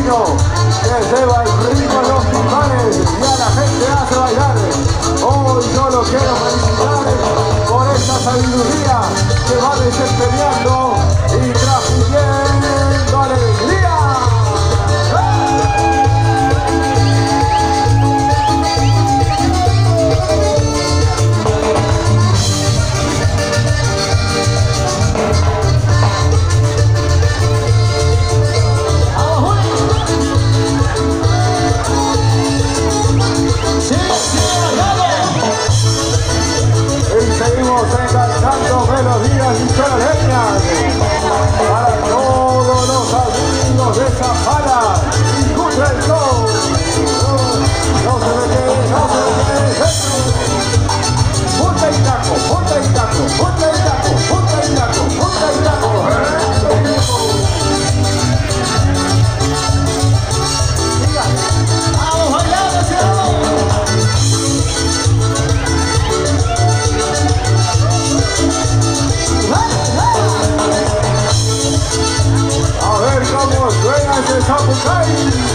latino que lleva el ritmo a los timpanes y a la gente hace bailar. Hoy yo lo quiero felicitar por esta sabiduría que va desempeñando y transmitiendo alegría. Seguimos encantando melodías y soleñas para todos los amigos de Zapala y Contra el Show. No se me quede, no se me quede. Punta y taco, punta y taco, punta y taco, punta y taco, punta y taco. Vamos bailando, cielo. A ver cómo suena ese zapucay.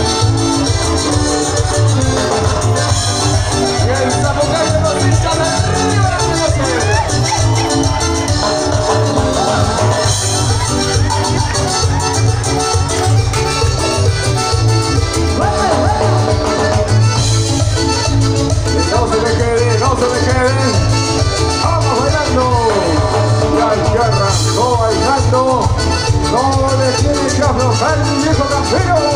Y el zapucay de los hinchas de arriba. No se me quede, no se me quede. Vamos bailando. La tierra no bailando. No le tiene que aflojar mi viejo campero.